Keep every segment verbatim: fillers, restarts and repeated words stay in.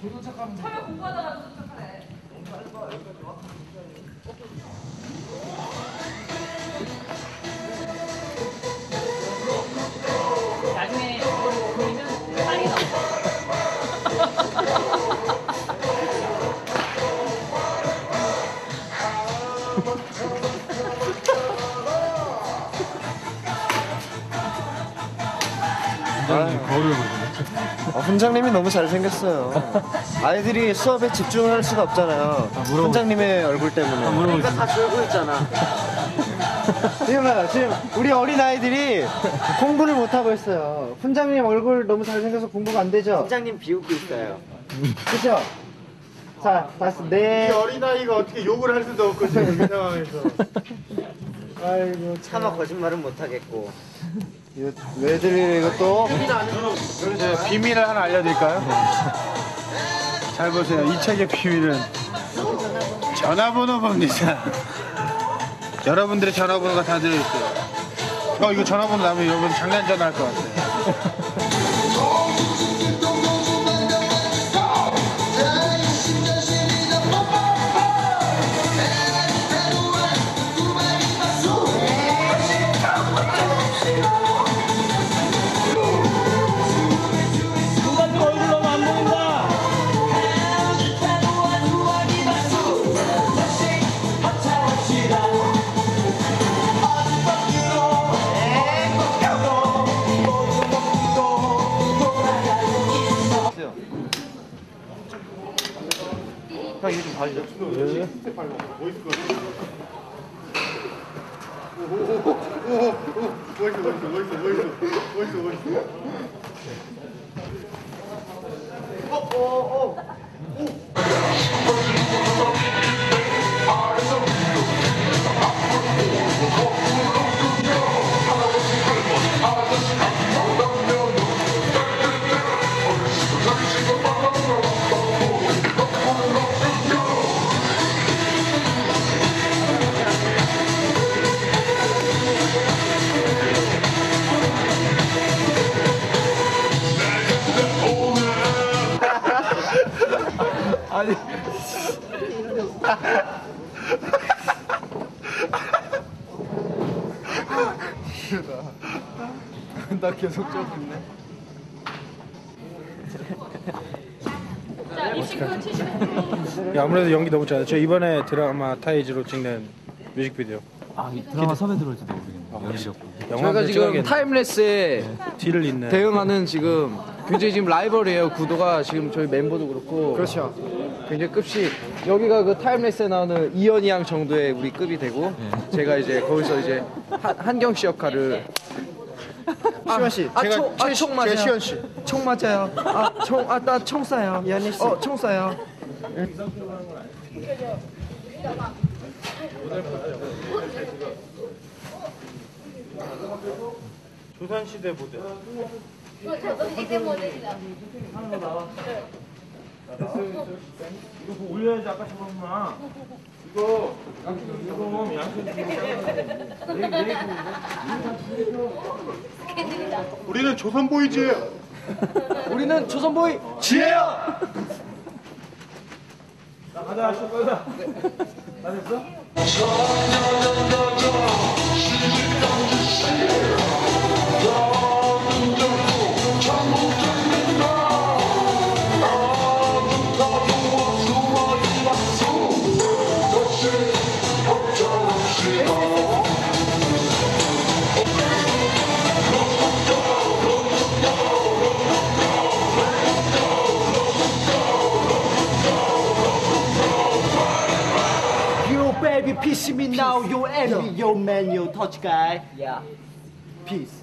조도착하면 처음에 공부하다가 조도착하네. 나중에 보이면 빨리 나와. 훈장님 거울을 보시네. 아, 훈장님이 너무 잘생겼어요. 아이들이 수업에 집중을 할 수가 없잖아요. 아, 훈장님의 얼굴 때문에. 아, 물어볼 수 다 졸고 있잖아. 지금 봐요. 지금 우리 어린 아이들이 공부를 못 하고 있어요. 훈장님 얼굴 너무 잘생겨서 공부가 안 되죠? 훈장님 비웃고 있어요. 그죠? 자, 다시 네. 이 어린아이가 어떻게 욕을 할 수도 없고 지금 이 상황에서. 아이고 차마 거짓말은 못 하겠고. 이거 왜들 이것도 네, 비밀을 하나 알려드릴까요? 잘 보세요. 이 책의 비밀은 전화번호입니다. 여러분들의 전화번호가 다 들어있어요. 어, 이거 전화번호 나면 여러분 장난 전화할 것 같아요. 형 이거 좀 봐주죠. 네. 멋있어, 멋있어, 멋있어, 멋있어, 멋있어, 멋있어. 어, 어, 어. 아니. 나 계속 쪄고 있네. 자, 이십구, 칠십구. 아무래도 연기 너무 잘해. 저 이번에 드라마 타이즈로 찍는 뮤직비디오. 아, 이 드라마 섭외 들어올지도 모르겠네요. 연기력고. 저희가 지금 타임레스에 뒤를 잇는. 대응하는 지금 굉장히 지금 라이벌이에요. 구도가 지금 저희 멤버도 그렇고 그렇죠. 굉장히 급이 여기가 그 타임레스에 나오는 이현이 양 정도의 우리 급이 되고 제가 이제 거기서 이제 한, 한경 씨 역할을 시원 씨, 아, 제가 총, 아, 총 맞아요. 제가 시원 씨. 총 맞아요. 아, 총, 아, 나 총 쏴요. 이현희 씨. 어, 총 쏴요. 조선시대 모델. 조선시대 모델이다. 이거 뭐 올려야지 아까 저거구나. 이거 이거 양손 스케줄이다. 우리는 조선 보이즈예요. 우리는 조선보이 지혜야. 나 가자 하실 거다. 다 됐어? Baby, piss me now, you envy, yo man, you touch guy. Yeah. Peace.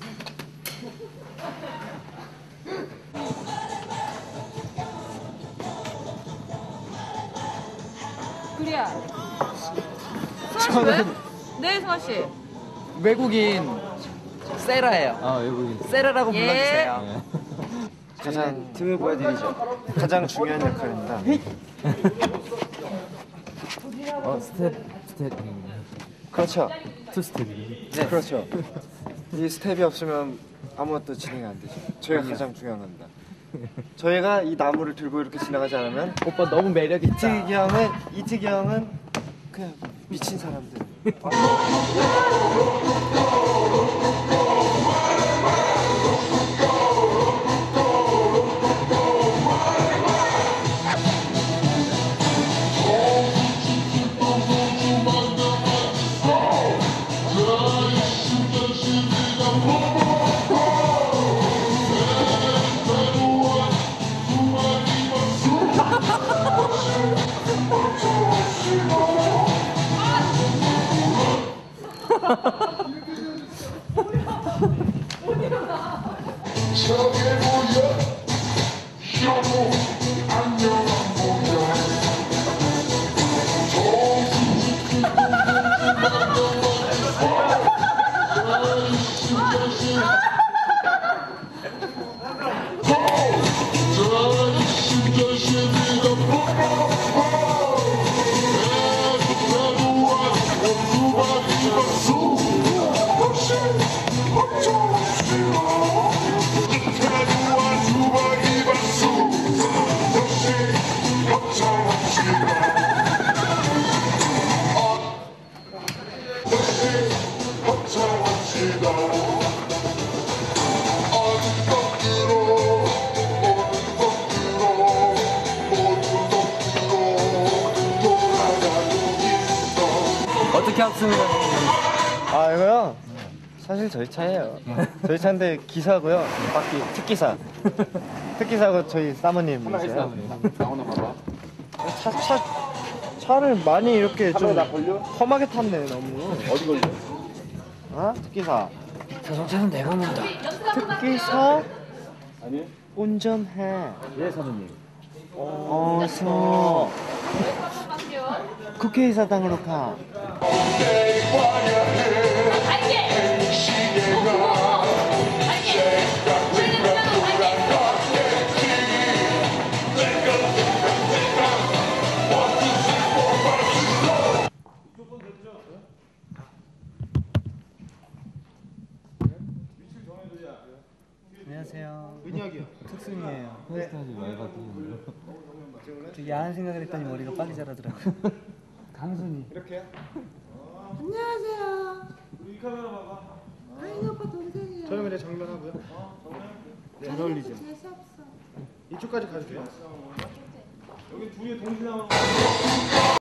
구리야. 수아 씨 왜? 네, 수아 씨. 외국인 세라예요. 아, 외국인. 세라라고 예. 불러주세요. 가장 등을 보여드리죠. 가장 중요한 역할입니다. 어, 스텝, 스텝. 그렇죠. 투 스텝이. 네, 그렇죠. 이 스텝이 없으면 아무것도 진행이 안 되죠. 저희가 가장 중요한 겁니다. 저희가 이 나무를 들고 이렇게 지나가지 않으면 오빠 너무 매력 있다. 이특이 형은 이특이 형은 그냥 미친 사람들. 어떻게 합습니까? 아 이거요? 사실 저희 차예요. 저희 차인데 기사고요. 바퀴 특기사. 특기사고 저희 사모님이세요. 나오나 봐봐. 차, 차, 차를 많이 이렇게 좀 험하게 탔네 너무. 어디 걸려? 어? 특기사. 자동차는 내가 몬다. 특기사 아니. 운전해. 예, 사장님. 어서 국회의사당으로 가. 안녕하세요. 은혁이요. 특순이에요. 헤어스타일이 왜 같은 저 야한 생각을 했더니 머리가 빨리 자라더라고요. 강순이. 이렇게요? 안녕하세요. 우리 이 카메라 봐봐. 아이 오빠 동생이에요. 저는 그냥 정면하고요. 네, 안 어울리죠? 재수 없어. 이쪽까지 가도 돼요? 여기 둘이 동시에 나오는